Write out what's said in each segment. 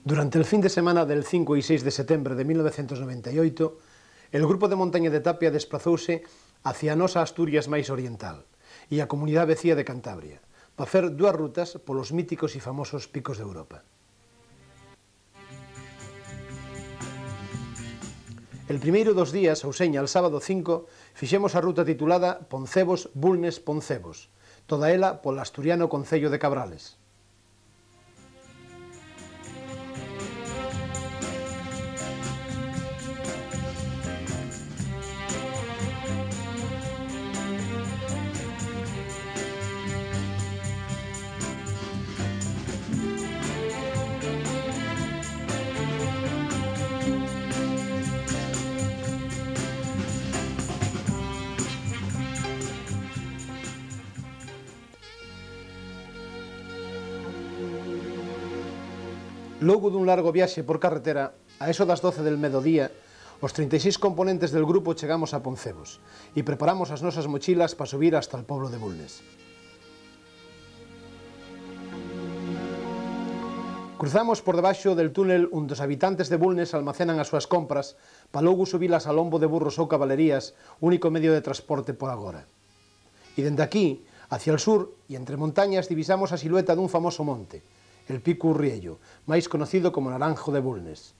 Durante el fin de semana del 5 y 6 de setembro de 1998, el grupo de montaña de Tapia desplazouse hacia a nosa Asturias máis oriental e a comunidade vecía de Cantabria, para fer dúas rutas polos míticos e famosos picos de Europa. El primeiro dos días, ou seña, el sábado 5, fixemos a ruta titulada Poncebos-Bulnes-Poncebos, toda ela polo asturiano concello de Cabrales. Logo dun largo viaxe por carretera, a eso das 12 del mediodía, os 36 componentes del grupo chegamos a Poncebos e preparamos as nosas mochilas para subir hasta o poblo de Bulnes. Cruzamos por debaixo del túnel onde os habitantes de Bulnes almacenan as súas compras para logo subilas a lombo de burros ou cabalerías, único medio de transporte por agora. E dende aquí, hacia el sur e entre montañas, divisamos a silueta dun famoso monte, el Pico Urriello, máis conocido como Naranjo de Bulnes.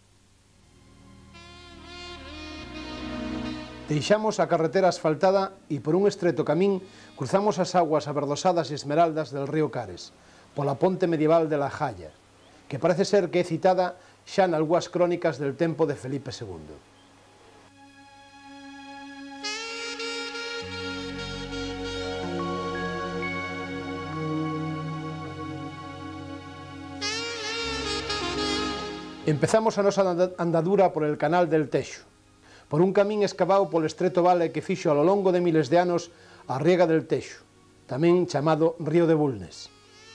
Deixamos a carretera asfaltada e por un estreito camín cruzamos as aguas averdosadas e esmeraldas del río Cares, pola ponte medieval de la Jaya, que parece ser que é citada xa nalgúas crónicas del tempo de Felipe II. Empezamos a nosa andadura por el canal del Texo, por un camín escavado polo estreito vale que fixo a lo longo de miles de anos a riega del Texo, tamén chamado Río de Bulnes.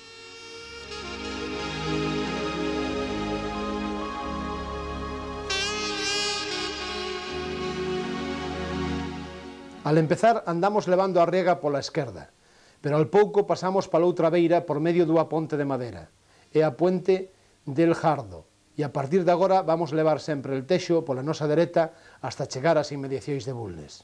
Al empezar andamos levando a riega pola esquerda, pero al pouco pasamos pola outra beira por medio dunha ponte de madera, é a puente del Jardo, e a partir de agora vamos levar sempre el Texo pola nosa dereta hasta chegar ás inmediacións de Bulnes.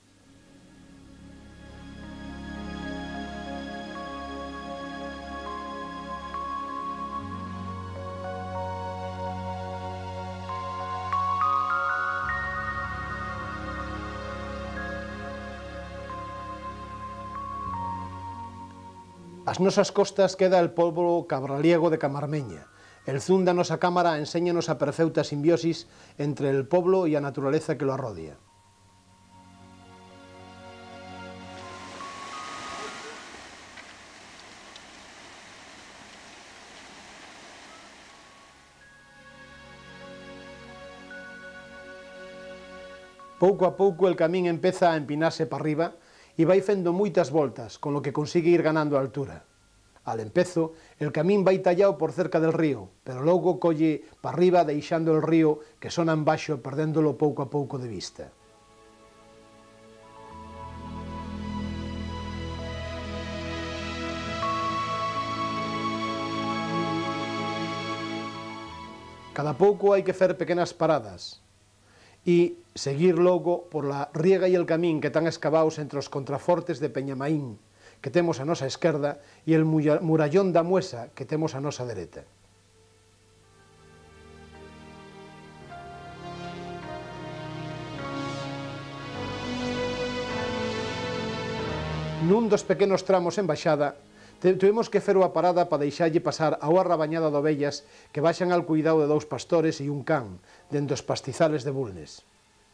Ás nosas costas queda el pobo cabraliego de Camarmeña. El zoom da nosa cámara enséñanos a perfecta simbiosis entre el poblo e a naturaleza que lo arrodia. Pouco a pouco el camín empeza a empinarse para arriba e vai fendo moitas voltas, con lo que consigue ir ganando altura. Al empezo, el camín vai tallado por cerca del río, pero logo colle para arriba deixando el río que sona en baixo perdéndolo pouco a pouco de vista. Cada pouco hai que fer pequenas paradas e seguir logo por la riega e el camín que están escavados entre os contrafortes de Peñamaín, que temos a nosa esquerda, e el murallón da Muesa, que temos a nosa dereta. Nun dos pequenos tramos en baixada, tuvemos que fer unha parada para deixarlle pasar a unha rabañada de ovellas que baixan al cuidado de dous pastores e un can, dentro dos pastizales de Bulnes.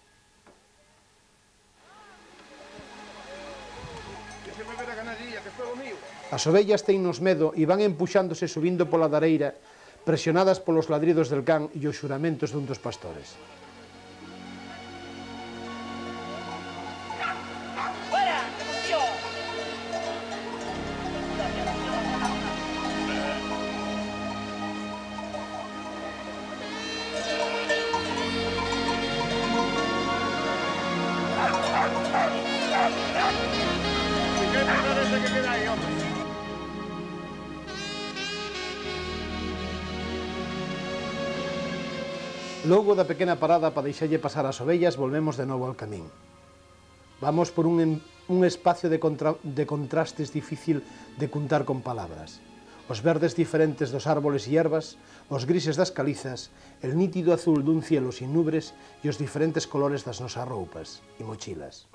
As ovellas tennos medo e van empuxándose subindo pola dareira, presionadas polos ladridos del can e os xuramentos dun dos pastores. Logo da pequena parada para deixarlle pasar as ovellas, volvemos de novo ao camín. Vamos por un espacio de contrastes difícil de contar con palabras. Os verdes diferentes dos árboles e hierbas, os grises das calizas, el nítido azul dun cielo sin nubres e os diferentes colores das nosas roupas e mochilas.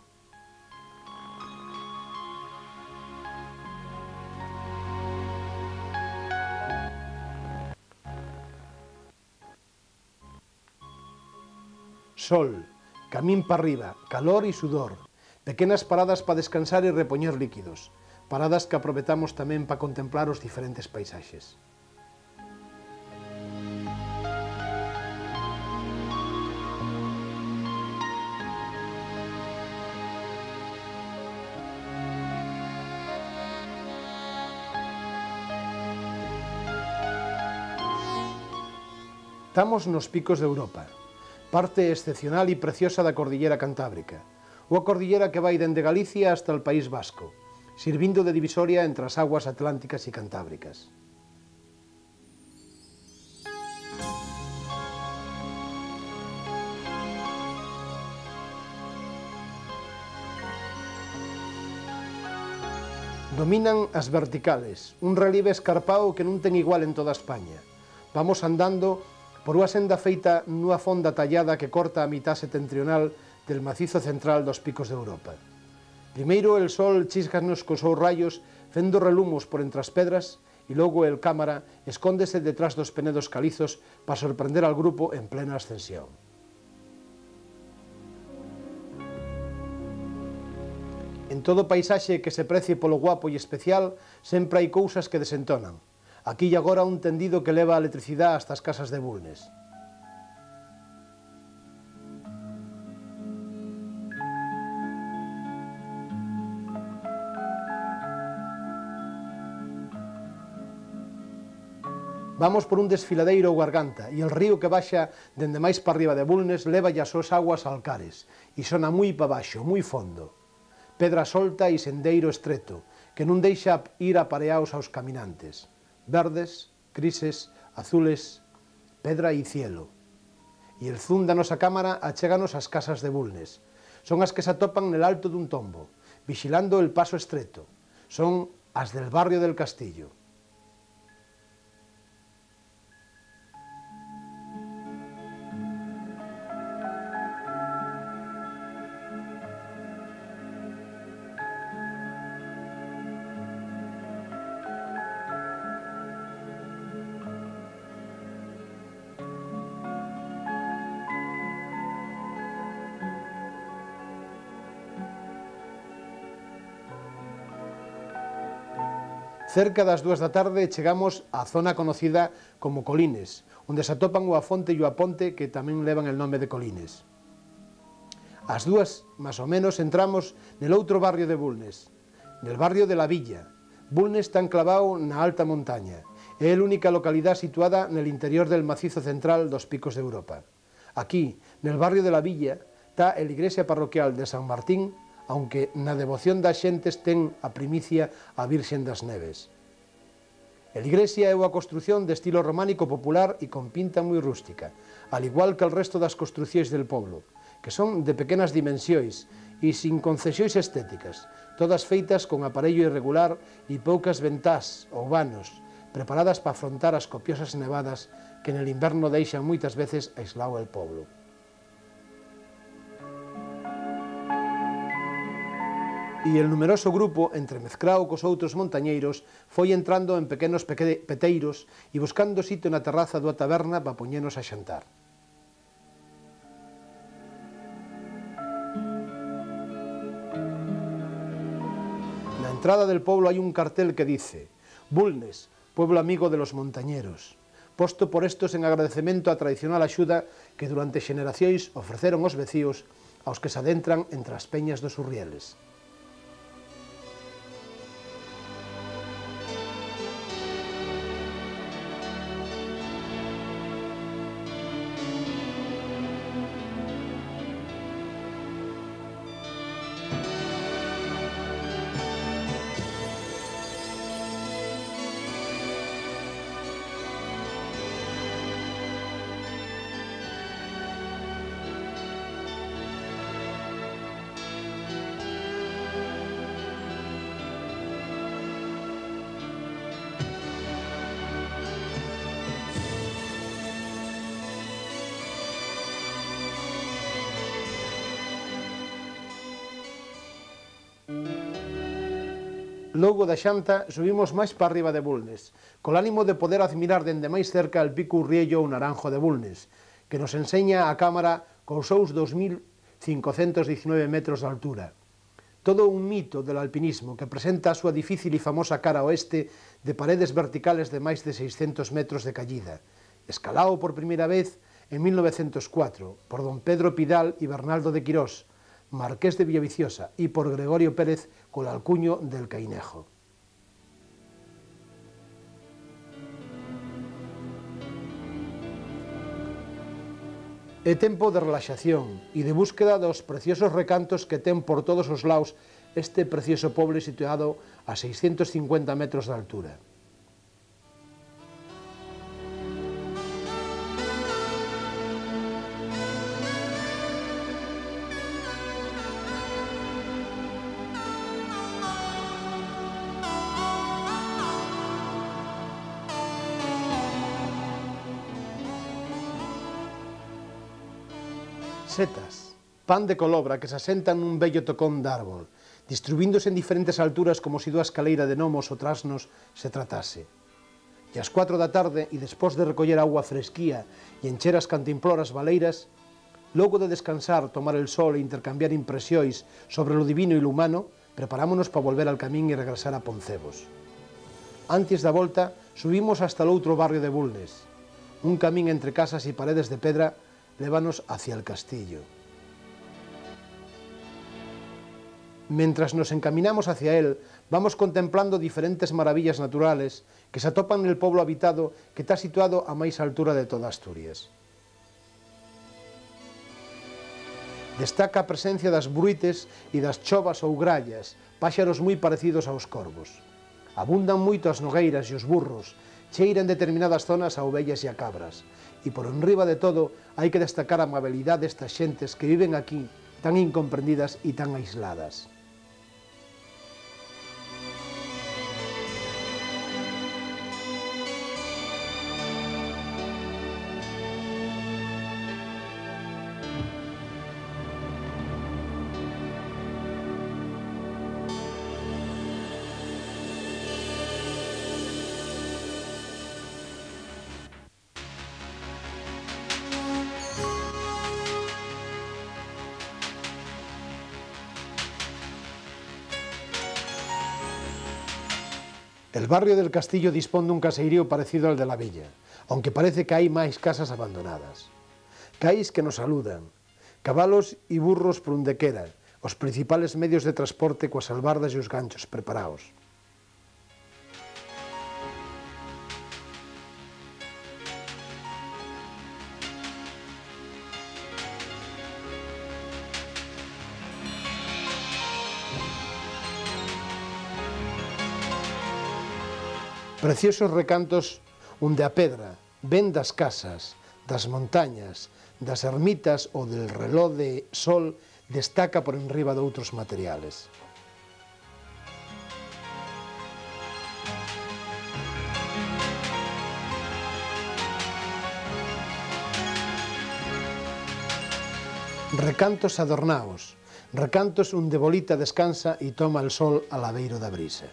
Sol, camín para arriba, calor e sudor, pequenas paradas para descansar e repoñer líquidos, paradas que aproveitamos tamén para contemplar os diferentes paisaxes. Estamos nos picos de Europa, parte excepcional e preciosa da Cordillera Cantábrica, ou a cordillera que vai dende Galicia hasta o País Vasco, sirvindo de divisoria entre as aguas atlánticas e cantábricas. Dominan as verticales, un relieve escarpado que non ten igual en toda España. Vamos andando por unha senda feita nunha fonda tallada que corta a mitad setentrional del macizo central dos picos de Europa. Primeiro el sol chisganos cos seus rayos fendo relumos por entre as pedras e logo el cámara escóndese detrás dos penedos calizos para sorprender al grupo en plena ascensión. En todo paisaxe que se precie polo guapo e especial sempre hai cousas que desentonan. Aquí e agora un tendido que leva a electricidade hasta as casas de Bulnes. Vamos por un desfiladeiro ou garganta e el río que baixa dende máis para arriba de Bulnes leva as súas aguas alcares e sona moi para baixo, moi fondo. Pedra solta e sendeiro estreito que non deixa ir apareados aos caminantes. Verdes, grises, azules, pedra e cielo. E el zoom da nosa cámara achéganos ás casas de Bulnes. Son as que se atopan nel alto dun tombo, vigilando el paso estreito. Son as del barrio del Castillo. Cerca das 2 da tarde chegamos á zona conocida como Colines, onde se atopan o Afonte e o Aponte que tamén levan el nome de Colines. Ás 2, máis ou menos, entramos nel outro barrio de Bulnes, nel barrio de La Villa. Bulnes está enclavado na alta montaña, é a única localidade situada nel interior del macizo central dos picos de Europa. Aquí, nel barrio de La Villa, está a igrexa parroquial de San Martín, aunque na devoción das xentes ten a primicia a Virxen das Neves. A igrexa é unha construción de estilo románico popular e con pinta moi rústica, al igual que o resto das construcións del poblo, que son de pequenas dimensións e sin concesións estéticas, todas feitas con aparello irregular e poucas ventás ou vanos, preparadas para afrontar as copiosas nevadas que nel inverno deixan moitas veces aislado el poblo. E el numeroso grupo, entremezclado cos outros montañeiros, foi entrando en pequenos peteiros e buscando sitio na terraza dunha taberna para poñernos a xantar. Na entrada del pueblo hai un cartel que dice «Bulnes, pueblo amigo de los montañeros», posto por estos en agradecemento á tradicional axuda que durante xeneracións ofreceron os vecíos aos que se adentran entre as peñas dos Urrieles. Logo da xanta subimos máis para arriba de Bulnes, col ánimo de poder admirar dende máis cerca el pico Urriello ou Naranjo de Bulnes, que nos enseña a cámara cos seus 2.519 metros de altura. Todo un mito del alpinismo que presenta a súa difícil e famosa cara oeste de paredes verticales de máis de 600 metros de callida, escalado por primeira vez en 1904 por don Pedro Pidal e Bernaldo de Quirós, marqués de Villaviciosa, e por Gregorio Pérez col alcuño del Cainejo. É tempo de relaxación e de búsqueda dos preciosos recantos que ten por todos os lados este precioso poble situado a 650 metros de altura. Setas, pan de colobra que se asentan nun vello tocón de árbol, distribuíndose en diferentes alturas como se dúa escaleira de gnomos ou trasnos se tratase. E ás 4 da tarde, e despois de recoller agua fresquía e encher as cantimploras baleiras, logo de descansar, tomar el sol e intercambiar impresións sobre lo divino e lo humano, preparámonos para volver al camín e regresar a Poncebos. Antes da volta, subimos hasta o outro barrio de Bulnes. Un camín entre casas e paredes de pedra lévanos hacia el castillo. Mentras nos encaminamos hacia él, vamos contemplando diferentes maravillas naturales que se atopan nel pueblo habitado que está situado a máis altura de toda Asturias. Destaca a presencia das bruites e das chovas ou grallas, páxaros moi parecidos aos corvos. Abundan moito as nogueiras e os burros, cheiran determinadas zonas a ovellas e a cabras, e por enriba de todo hai que destacar a amabilidade destas xentes que viven aquí tan incomprendidas e tan aisladas. El barrio del Castillo dispón dun caseirío parecido al de la villa, aunque parece que hai máis casas abandonadas. Cais que nos saludan, cabalos e burros por onde quera, os principales medios de transporte coas albardas e os ganchos preparados. Preciosos recantos onde a pedra ven das casas, das montañas, das ermitas ou del reloj de sol destaca por enriba de outros materiales. Recantos adornaos, recantos onde Bolita descansa e toma el sol a ladeiro da brisa.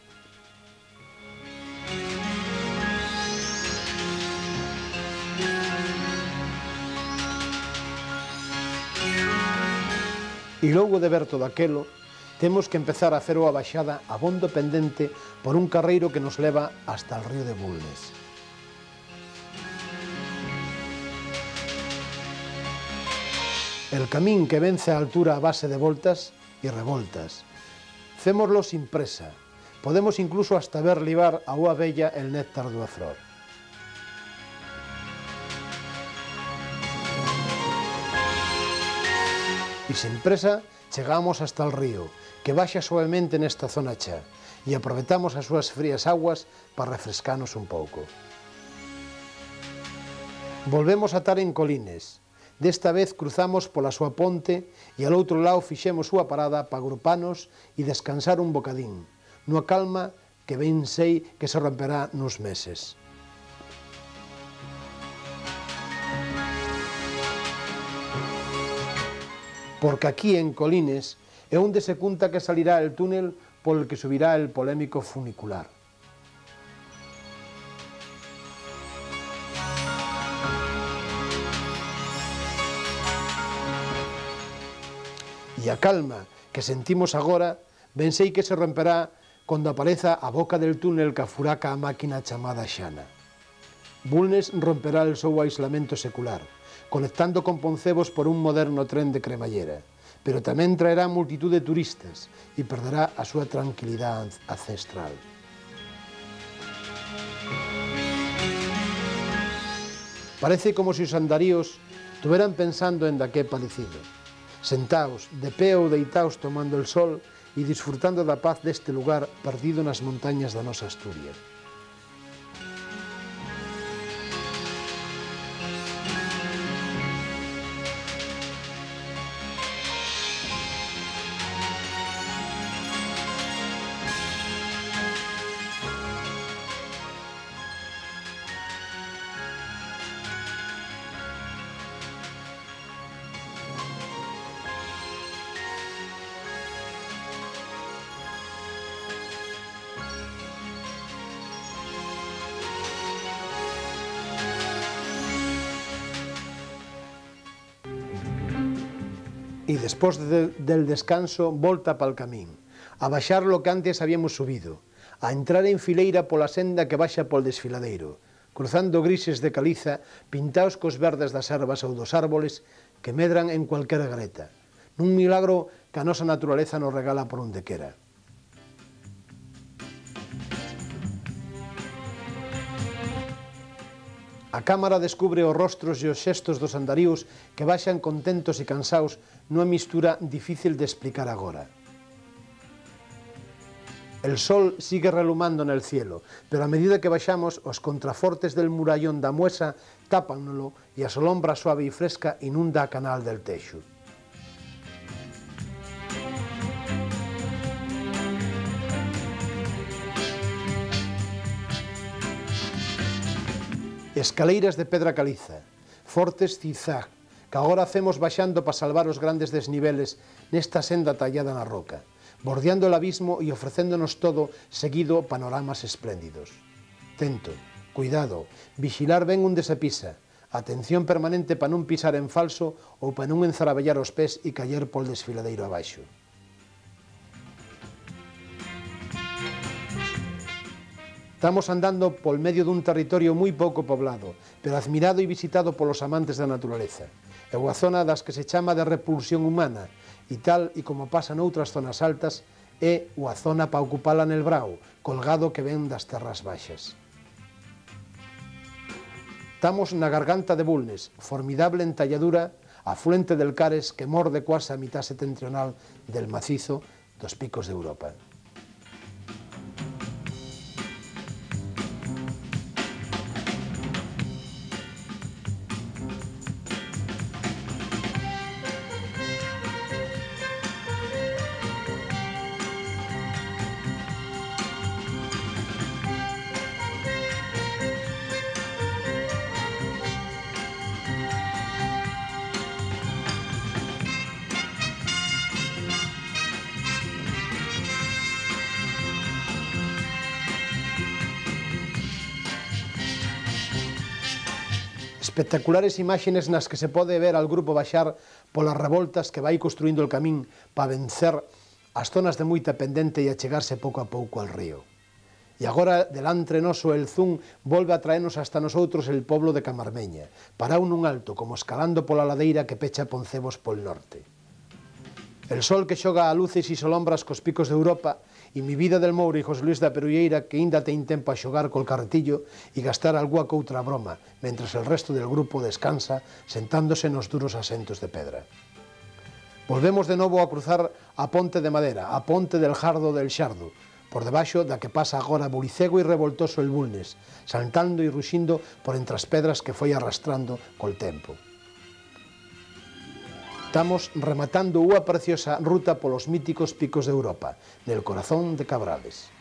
E logo de ver todo aquelo, temos que empezar a hacer a baixada abondo pendente por un carreiro que nos leva hasta o río de Bulnes. El camín que vence a altura a base de voltas e revoltas. Fémoslo sin presa. Podemos incluso hasta ver libar a unha bella el néctar dunha flor. E sin presa chegamos hasta o río, que baixa suavemente nesta zona xa, e aproveitamos as súas frías aguas para refrescarnos un pouco. Volvemos a estar en Colines. Desta vez cruzamos pola súa ponte e ao outro lado fixemos súa parada para agrupanos e descansar un bocadín, nunha calma que ben sei que se romperá nos meses. Porque aquí en Colines é onde se conta que salirá el túnel por el que subirá el polémico funicular. E a calma que sentimos agora, ben sei que se romperá cando apareza a boca del túnel que afuraca a máquina chamada Xana. Bulnes romperá el seu aislamento secular, conectando con Poncevos por un moderno tren de cremallera, pero tamén traerá multitud de turistas e perderá a súa tranquilidade ancestral. Parece como se os andaríos tuveran pensando en daqué parecido, sentaos, de pé ou deitaos tomando el sol e disfrutando da paz deste lugar perdido nas montañas da nosa Asturias. E despois del descanso volta pa'l camín, a baixar lo que antes habíamos subido, a entrar en fileira pola senda que baixa pol desfiladeiro, cruzando grises de caliza pintaos cos verdes das ervas ou dos árboles que medran en cualquera greta, nun milagro que a nosa naturaleza nos regala por onde quera. A cámara descubre os rostros e os xestos dos andaríos que baixan contentos e cansaos nunha mistura difícil de explicar agora. El sol sigue relumando nel cielo, pero a medida que baixamos, os contrafortes del murallón da Muesa tápanolo e a solombra suave e fresca inunda a canal del Teixo. Escaleiras de pedra caliza, fortes zigzag, que agora hacemos baixando para salvar os grandes desniveles nesta senda tallada na roca, bordeando el abismo e ofrecéndonos todo seguido panoramas espléndidos. Tento, cuidado, vixilar ben onde se pisa, atención permanente para non pisar en falso ou para non enzarabellar os pés e caer pol desfiladeiro abaixo. Estamos andando pol medio dun territorio moi pouco poblado, pero admirado e visitado polos amantes da naturaleza. É unha zona das que se chama de repulsión humana, e tal e como pasa noutras zonas altas, é unha zona para ocupala nel brao, colgado que ven das terras baixas. Estamos na garganta de Bulnes, formidable entalladura, afluente del Cares que morde quase a mitad setentrional del macizo dos picos de Europa. Espectaculares imágenes nas que se pode ver al grupo baixar polas revoltas que vai construindo el camín para vencer as zonas de moita pendente e achegarse pouco a pouco al río. E agora, delantre noso, el Zun volve a traernos hasta nosotros el poblo de Camarmeña, parao nun alto, como escalando pola ladeira que pecha Poncevos pol norte. El sol que xoga a luces e solombras cos picos de Europa, e mi vida del Mouro e José Luis da Perulleira que ainda ten tempo a xogar col carretillo e gastar algunha coutra broma, mentras el resto del grupo descansa sentándose nos duros asentos de pedra. Volvemos de novo a cruzar a ponte de madera, a ponte del Jardo del Xardo, por debaixo da que pasa agora bulicego e revoltoso el Bulnes, saltando e ruxindo por entre as pedras que foi arrastrando col tempo. Estamos rematando unha preciosa ruta polos míticos picos de Europa, nel corazón de Cabrales.